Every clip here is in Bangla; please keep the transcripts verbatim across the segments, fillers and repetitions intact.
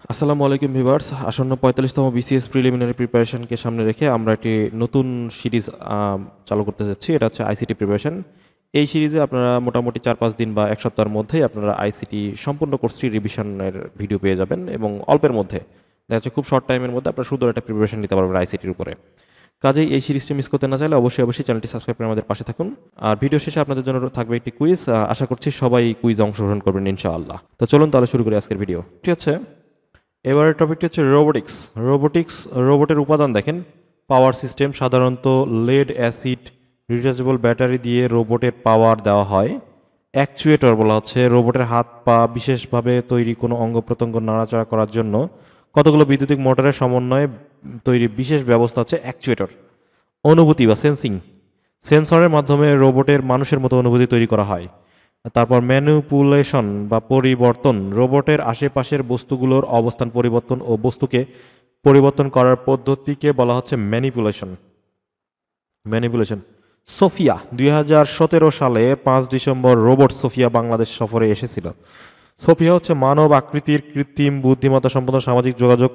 আসসালামু আলাইকুম ভিউয়ার্স, আসন্ন পঁয়তাল্লিশতম বিসিএস প্রিলিমিনারি প্রিপারেশনকে সামনে রেখে আমরা একটি নতুন সিরিজ চালু করতে যাচ্ছি। এটা হচ্ছে আইসিটি প্রিপারেশন। এই সিরিজে আপনারা মোটামুটি চার পাঁচ দিন বা এক সপ্তাহের মধ্যেই আপনারা আইসিটি সম্পূর্ণ কোর্সটি রিভিশনের ভিডিও পেয়ে যাবেন এবং অল্পের মধ্যে দেখা যাচ্ছে খুব শর্ট টাইমের মধ্যে আপনারা সুন্দর একটা প্রিপারেশন নিতে পারবেন আইসিটির উপরে। কাজেই এই সিরিজটি মিস করতে না চাইলে অবশ্যই অবশ্যই চ্যানেলটি সাবস্ক্রাইব করে আমাদের পাশে থাকুন। আর ভিডিও শেষে আপনাদের জন্য থাকবে একটি কুইজ। আশা করছি সবাই কুইজ অংশগ্রহণ করবেন ইনশাআল্লাহ। তো চলুন তাহলে শুরু করি আজকের ভিডিও। ঠিক আছে, এবারের টপিকটি হচ্ছে রোবোটিক্স। রোবোটিক্স রোবটের উপাদান দেখেন, পাওয়ার সিস্টেম। সাধারণত লেড অ্যাসিড রিচার্জেবল ব্যাটারি দিয়ে রোবটের পাওয়ার দেওয়া হয়। অ্যাকচুয়েটর বলা হচ্ছে রোবটের হাত পা বিশেষভাবে তৈরি কোনো অঙ্গ প্রত্যঙ্গ নাড়াচাড়া করার জন্য কতগুলো বৈদ্যুতিক মোটরের সমন্বয়ে তৈরি বিশেষ ব্যবস্থা হচ্ছে অ্যাকচুয়েটর। অনুভূতি বা সেন্সিং, সেন্সরের মাধ্যমে রোবটের মানুষের মতো অনুভূতি তৈরি করা হয়। তারপর ম্যানিপুলেশন বা পরিবর্তন, রোবটের আশেপাশের বস্তুগুলোর অবস্থান পরিবর্তন ও বস্তুকে পরিবর্তন করার পদ্ধতিকে বলা হচ্ছে ম্যানিপুলেশন ম্যানিপুলেশন সোফিয়া, দুই হাজার সতেরো সালে পাঁচ ডিসেম্বর রোবট সোফিয়া বাংলাদেশ সফরে এসেছিল। সোফিয়া হচ্ছে মানব আকৃতির কৃত্রিম বুদ্ধিমত্তা সম্পন্ন সামাজিক যোগাযোগ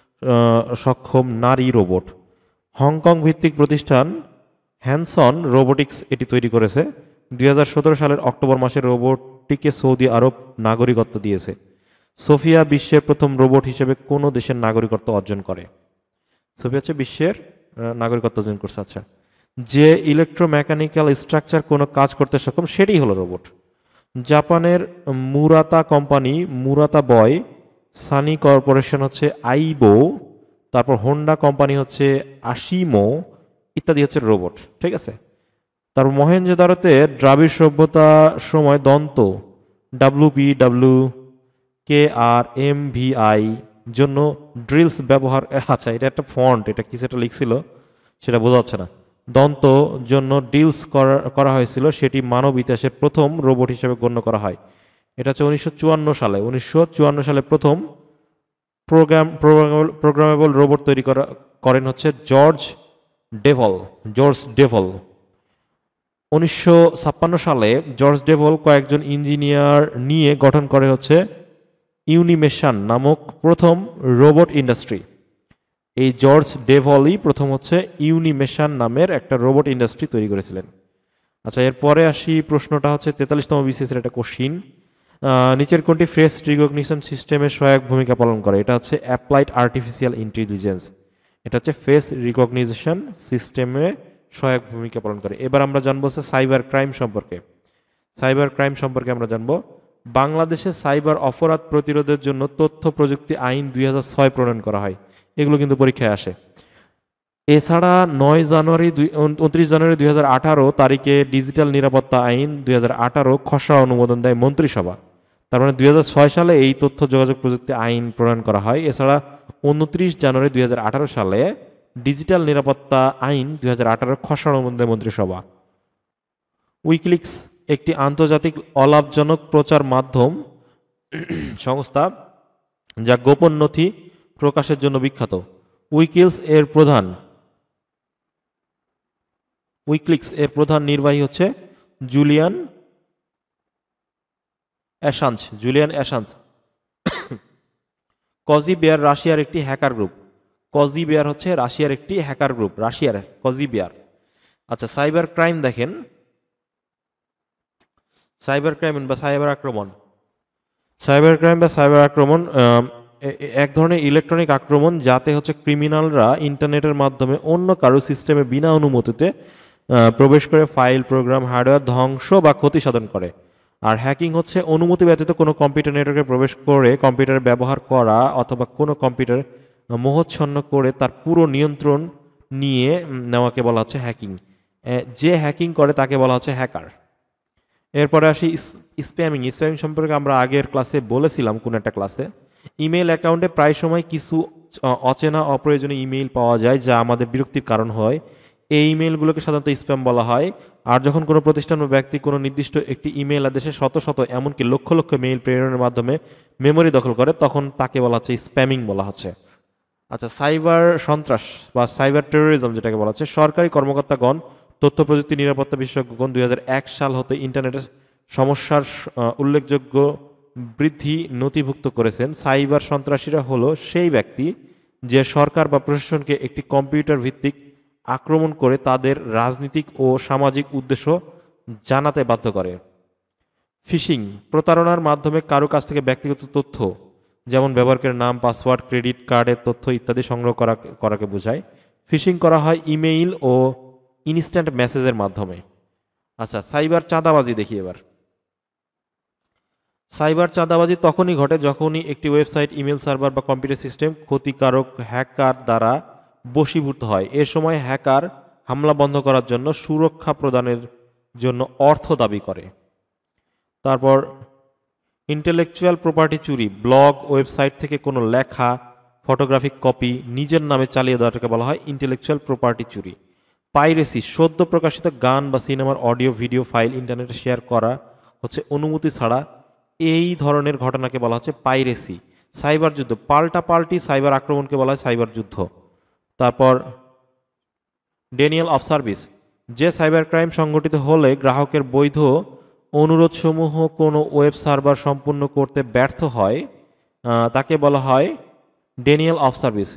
সক্ষম নারী রোবট। হংকং ভিত্তিক প্রতিষ্ঠান হ্যানসন রোবোটিক্স এটি তৈরি করেছে। দুই হাজার সতেরো সালের অক্টোবর মাসে রোবটটিকে সৌদি আরব নাগরিকত্ব দিয়েছে। সোফিয়া বিশ্বের প্রথম রোবট হিসেবে কোনো দেশের নাগরিকত্ব অর্জন করে। সোফিয়া হচ্ছে বিশ্বের নাগরিকত্ব অর্জন করছে। আচ্ছা, যে ইলেকট্রোমেকানিক্যাল স্ট্রাকচার কোনো কাজ করতে সক্ষম সেটাই হলো রোবট। জাপানের Murata company Murata boy, Sony corporation হচ্ছে আইবো, তারপর হোন্ডা কোম্পানি হচ্ছে আশিমো ইত্যাদি হচ্ছে রোবট। ঠিক আছে, তারপর মহেঞ্জোদারোতে দ্রাবিড় সভ্যতার সময় দন্ত W P W K R M V I জন্য ড্রিলস ব্যবহার। আচ্ছা, এটা একটা ফন্ট, এটা কিছু একটা লিখছিল সেটা বোঝা যাচ্ছে না। দন্ত জন্য ডিলস করা হয়েছিল, সেটি মানব ইতিহাসের প্রথম রোবট হিসেবে গণ্য করা হয়। এটা হচ্ছে উনিশশো চুয়ান্ন সালে উনিশশো চুয়ান্ন সালে প্রথম প্রোগ্রাম প্রোগ্রামেবল রোবট তৈরি করা করেন হচ্ছে জর্জ ডেভল জর্জ ডেভল উনিশশো ছাপ্পান্ন সালে জর্জ ডেভল কয়েকজন ইঞ্জিনিয়ার নিয়ে গঠন করে হচ্ছে ইউনিমেশন নামক প্রথম রোবট ইন্ডাস্ট্রি। এই জর্জ ডেভলই প্রথম হচ্ছে ইউনিমেশন নামের একটা রোবট ইন্ডাস্ট্রি তৈরি করেছিলেন। আচ্ছা, এরপরে আসি, প্রশ্নটা হচ্ছে তেতাল্লিশতম বিসিএস এর একটা কোশ্চিন। নিচের কোনটি ফেস রিকগনিশন সিস্টেমের সহায়ক ভূমিকা পালন করে? এটা হচ্ছে অ্যাপ্লাইড আর্টিফিশিয়াল ইন্টেলিজেন্স। এটা হচ্ছে ফেস রিকগনিশন সিস্টেমে সহায়ক ভূমিকা পালন করে। এবার আমরা জানবো হচ্ছে সাইবার ক্রাইম সম্পর্কে। সাইবার ক্রাইম সম্পর্কে আমরা জানবো, বাংলাদেশে সাইবার অপরাধ প্রতিরোধের জন্য তথ্য প্রযুক্তি আইন দুই হাজার ছয় প্রণয়ন করা হয়। এগুলো কিন্তু পরীক্ষায় আসে। এছাড়া নয় জানুয়ারি দুই উনত্রিশ জানুয়ারি দুই হাজার আঠারো তারিখে ডিজিটাল নিরাপত্তা আইন দুই হাজার আঠারো খসড়া অনুমোদন দেয় মন্ত্রিসভা। তার মানে দুই হাজার ছয় সালে এই তথ্য যোগাযোগ প্রযুক্তি আইন প্রণয়ন করা হয়। এছাড়া উনত্রিশ জানুয়ারি দুই হাজার আঠারো সালে ডিজিটাল নিরাপত্তা আইন দুই হাজার আঠারো খসড়া অনুমোদন দেয় মন্ত্রিসভা। উইকিলিক্স একটি আন্তর্জাতিক অলাভজনক প্রচার মাধ্যম সংস্থা যা গোপন নথি প্রকাশের জন্য বিখ্যাত। উইকিলিক্স এর প্রধান উইকিলিক্স এর প্রধান নির্বাহী হচ্ছে Julian Assange Julian Assange Cozy Bear রাশিয়ার একটি হ্যাকার গ্রুপ। কজি বেয়ার হচ্ছে রাশিয়ার একটি হ্যাকার গ্রুপ, রাশিয়ার কজি বেয়ার। আচ্ছা, সাইবার ক্রাইম দেখেন, সাইবার ক্রাইম বা সাইবার আক্রমণ সাইবার ক্রাইম বা সাইবার আক্রমণ এক ধরনের ইলেকট্রনিক আক্রমণ যাতে হচ্ছে ক্রিমিনালরা ইন্টারনেটের মাধ্যমে অন্য কারো সিস্টেমে বিনা অনুমতিতে প্রবেশ করে ফাইল, প্রোগ্রাম, হার্ডওয়্যার ধ্বংস বা ক্ষতি সাধন করে। আর হ্যাকিং হচ্ছে অনুমতি ব্যতীত কোনো কম্পিউটার নেটওয়ার্কে প্রবেশ করে কম্পিউটার ব্যবহার করা অথবা কোনো কম্পিউটার মোহচ্ছন্ন করে তার পুরো নিয়ন্ত্রণ নিয়ে নেওয়াকে বলা হচ্ছে হ্যাকিং। যে হ্যাকিং করে তাকে বলা হচ্ছে হ্যাকার। এরপরে আসি স্প্যামিং। স্প্যামিং সম্পর্কে আমরা আগের ক্লাসে বলেছিলাম, কোন একটা ক্লাসে। ইমেল অ্যাকাউন্টে প্রায় সময় কিছু অচেনা অপ্রয়োজনীয় ইমেইল পাওয়া যায় যা আমাদের বিরক্তির কারণ হয়। এই ইমেইলগুলোকে সাধারণত স্প্যাম বলা হয়। আর যখন কোনো প্রতিষ্ঠান বা ব্যক্তি কোনো নির্দিষ্ট একটি ইমেল আদেশে শত শত এমনকি লক্ষ লক্ষ মেইল প্রেরণের মাধ্যমে মেমোরি দখল করে তখন তাকে বলা হচ্ছে স্প্যামিং বলা হচ্ছে। আচ্ছা, সাইবার সন্ত্রাস বা সাইবার টেরোরিজম যেটাকে বলা হচ্ছে, সরকারি কর্মকর্তাগণ, তথ্য প্রযুক্তি নিরাপত্তা বিশেষজ্ঞগণ দুই হাজার এক সাল হতে ইন্টারনেটের সমস্যার উল্লেখযোগ্য বৃদ্ধি নথিভুক্ত করেছেন। সাইবার সন্ত্রাসীরা হলো সেই ব্যক্তি যে সরকার বা প্রশাসনকে একটি কম্পিউটার ভিত্তিক আক্রমণ করে তাদের রাজনৈতিক ও সামাজিক উদ্দেশ্য জানাতে বাধ্য করে। ফিশিং প্রতারণার মাধ্যমে কারো কাছ থেকে ব্যক্তিগত তথ্য যেমন ব্যবহারকারীর নাম, পাসওয়ার্ড, ক্রেডিট কার্ডের তথ্য ইত্যাদি সংগ্রহ করা করাকে বোঝায়। ফিশিং করা হয় ইমেইল ও ইনস্ট্যান্ট মেসেজের মাধ্যমে। আচ্ছা, সাইবার চাঁদাবাজি দেখি এবার। সাইবার চাঁদাবাজি তখনই ঘটে যখনই একটি ওয়েবসাইট, ইমেল সার্ভার বা কম্পিউটার সিস্টেম ক্ষতিকারক হ্যাকার দ্বারা বশীভূত হয়। এ সময় হ্যাকার হামলা বন্ধ করার জন্য সুরক্ষা প্রদানের জন্য অর্থ দাবি করে। তারপর ইন্টেলেকচুয়াল প্রপার্টি চুরি, ব্লগ, ওয়েবসাইট থেকে কোনো লেখা, ফটোগ্রাফিক কপি নিজের নামে চালিয়ে দেওয়াটাকে বলা হয় ইন্টেলেকচুয়াল প্রপার্টি চুরি। পাইরেসি সদ্য প্রকাশিত গান বা সিনেমার অডিও ভিডিও ফাইল ইন্টারনেটে শেয়ার করা হচ্ছে অনুমতি ছাড়া, এই ধরনের ঘটনাকে বলা হচ্ছে পাইরেসি। সাইবার যুদ্ধ, পাল্টা পাল্টি সাইবার আক্রমণকে বলা হয় সাইবার যুদ্ধ। তারপর ডেনিয়াল অফ সার্ভিস, যে সাইবার ক্রাইম সংগঠিত হলে গ্রাহকের বৈধ অনুরোধসমূহ কোনো ওয়েব সার্ভার সম্পূর্ণ করতে ব্যর্থ হয় তাকে বলা হয় denial of service.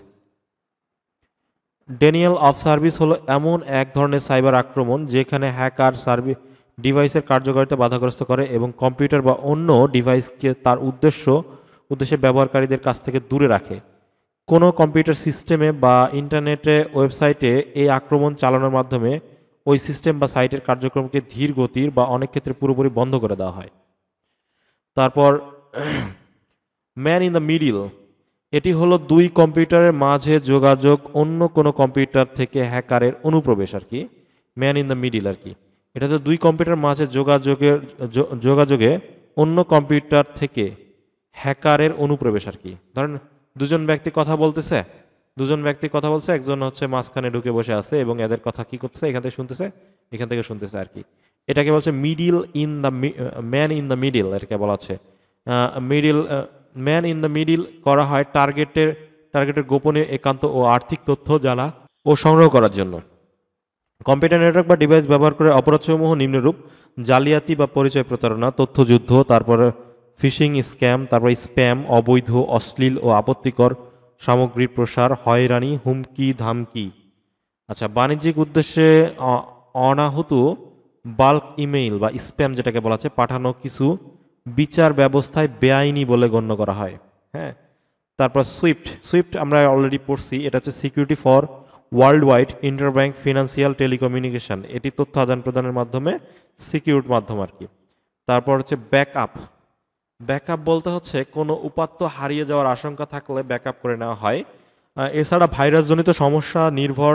Denial of service হলো এমন এক ধরনের সাইবার আক্রমণ যেখানে হ্যাকার সার্ভিস ডিভাইসের কার্যকারিতা বাধাগ্রস্ত করে এবং কম্পিউটার বা অন্য ডিভাইসকে তার উদ্দেশ্য উদ্দেশ্যে ব্যবহারকারীদের কাছ থেকে দূরে রাখে। কোনো কম্পিউটার সিস্টেমে বা ইন্টারনেটে ওয়েবসাইটে এই আক্রমণ চালানোর মাধ্যমে ওই সিস্টেম বা সাইটের কার্যক্রমকে ধীর গতির বা অনেক ক্ষেত্রে পুরোপুরি বন্ধ করে দেওয়া হয়। তারপর ম্যান ইন দ্য মিডিল, এটি হলো দুই কম্পিউটারের মাঝে যোগাযোগ, অন্য কোনো কম্পিউটার থেকে হ্যাকারের অনুপ্রবেশ আর কি, ম্যান ইন দ্য মিডিল আর কি। এটা তো দুই কম্পিউটার মাঝে যোগাযোগের যোগাযোগে অন্য কম্পিউটার থেকে হ্যাকারের অনুপ্রবেশ আর কি। ধরেন দুজন ব্যক্তি কথা বলতেছে, দুজন ব্যক্তি কথা বলছে, একজন হচ্ছে মাঝখানে ঢুকে বসে আছে এবং এদের কথা কি করতেছে, এখান থেকে শুনতেছে, এখান থেকে শুনতেছে আর কি। এটাকে বলছে middle in the man in the middle, এটাকে বলা হচ্ছে middle man in the middle. করা হয় টার্গেটের টার্গেটের গোপনীয়, একান্ত ও আর্থিক তথ্য জানা ও সংগ্রহ করার জন্য। কম্পিউটার নেটওয়ার্ক বা ডিভাইস ব্যবহার করে অপরাধসমূহ নিম্নরূপ: জালিয়াতি বা পরিচয় প্রতারণা, তথ্যযুদ্ধ, তারপরে ফিশিং, স্ক্যাম, তারপর স্প্যাম, অবৈধ, অশ্লীল ও আপত্তিকর সামগ্রীর প্রসার, হয়রানি, হুমকি ধামকি। আচ্ছা, বাণিজ্যিক উদ্দেশ্যে অনাহুত বাল্ক ইমেইল বা স্প্যাম যেটাকে বলা হচ্ছে পাঠানো কিছু বিচার ব্যবস্থায় বেআইনি বলে গণ্য করা হয়। হ্যাঁ, তারপর সুইফট সুইফট আমরা অলরেডি পড়ছি, এটা হচ্ছে security for world wide interbank financial telecommunication, এটি তথ্য আদান প্রদানের মাধ্যমে সিকিউরড মাধ্যম আর কি। তারপর হচ্ছে ব্যাকআপ ব্যাকআপ বলতে হচ্ছে কোনো উপাত্ত হারিয়ে যাওয়ার আশঙ্কা থাকলে ব্যাকআপ করে নেওয়া হয়। এছাড়া ভাইরাসজনিত সমস্যা নির্ভর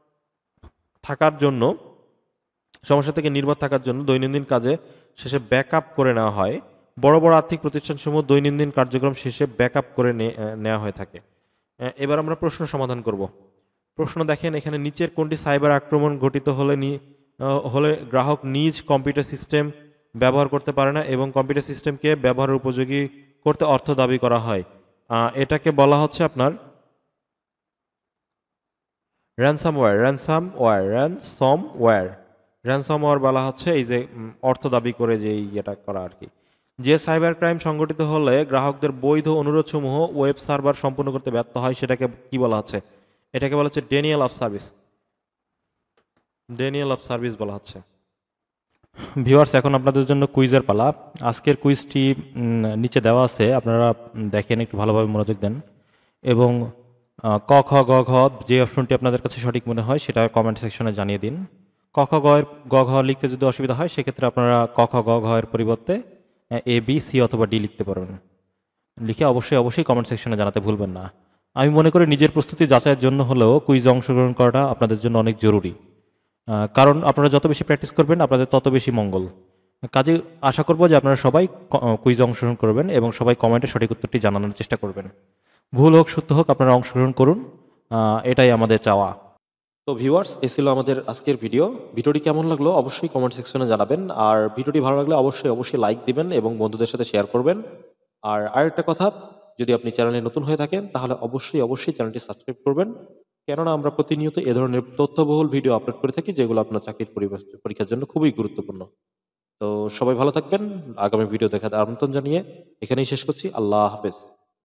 থাকার জন্য সমস্যা থেকে নির্ভর থাকার জন্য দৈনন্দিন কাজে শেষে ব্যাকআপ করে নেওয়া হয়। বড় বড় আর্থিক প্রতিষ্ঠানসমূহ দৈনন্দিন কার্যক্রম শেষে ব্যাকআপ করে নেওয়া হয়ে থাকে। এবার আমরা প্রশ্ন সমাধান করব। প্রশ্ন দেখেন, এখানে নিচের কোনটি সাইবার আক্রমণ ঘটিত হলে হলে গ্রাহক নিজ কম্পিউটার সিস্টেম ব্যবহার করতে পারে না এবং কম্পিউটার সিস্টেমকে ব্যবহারের উপযোগী করতে অর্থ দাবি করা হয়? এটাকে বলা হচ্ছে আপনার র্যানসামওয়্যার র্যানসামওয়্যার র্যানসমওয়্যার র্যানসমওয়্যার বলা হচ্ছে এই যে অর্থ দাবি করে যে এটা করা আর কি। যে সাইবার ক্রাইম সংগঠিত হলে গ্রাহকদের বৈধ অনুরোধসমূহ ওয়েব সার্ভার সম্পূর্ণ করতে ব্যর্থ হয় সেটাকে কি বলা হচ্ছে? এটাকে বলা হচ্ছে denial of service denial of service বলা হচ্ছে। ভিউয়ার্স, এখন আপনাদের জন্য কুইজের পালা। আজকের কুইজটি নিচে দেওয়া আছে, আপনারা দেখেন, একটু ভালোভাবে মনোযোগ দেন এবং ক খ গ ঘ যে অপশনটি আপনাদের কাছে সঠিক মনে হয় সেটা কমেন্ট সেকশনে জানিয়ে দিন। ক খ গ এর গ ঘ লিখতে যদি অসুবিধা হয় সেক্ষেত্রে আপনারা ক খ গ ঘ এর পরিবর্তে এ বি সি অথবা ডি লিখতে পারবেন। লিখে অবশ্যই অবশ্যই কমেন্ট সেকশনে জানাতে ভুলবেন না। আমি মনে করি নিজের প্রস্তুতি যাচাইয়ের জন্য হলেও কুইজে অংশগ্রহণ করাটা আপনাদের জন্য অনেক জরুরি, কারণ আপনারা যত বেশি প্র্যাকটিস করবেন আপনাদের তত বেশি মঙ্গল। কাজে আশা করব যে আপনারা সবাই কুইজে অংশগ্রহণ করবেন এবং সবাই কমেন্টে সঠিক উত্তরটি জানানোর চেষ্টা করবেন। ভুল হোক সত্য হোক আপনারা অংশগ্রহণ করুন, এটাই আমাদের চাওয়া। তো ভিউয়ার্স, এ ছিল আমাদের আজকের ভিডিও। ভিডিওটি কেমন লাগলো অবশ্যই কমেন্ট সেকশনে জানাবেন, আর ভিডিওটি ভালো লাগলে অবশ্যই অবশ্যই লাইক দিবেন এবং বন্ধুদের সাথে শেয়ার করবেন। আর আরেকটা কথা, যদি আপনি চ্যানেলে নতুন হয়ে থাকেন তাহলে অবশ্যই অবশ্যই চ্যানেলটি সাবস্ক্রাইব করবেন, কেননা আমরা প্রতিনিয়ত এ ধরনের তথ্যবহুল ভিডিও আপলোড করে থাকি যেগুলো আপনার চাকরির পরীক্ষার জন্য খুবই গুরুত্বপূর্ণ। তো সবাই ভালো থাকবেন। আগামী ভিডিও দেখার আমন্ত্রণ জানিয়ে এখানেই শেষ করছি। আল্লাহ হাফেজ।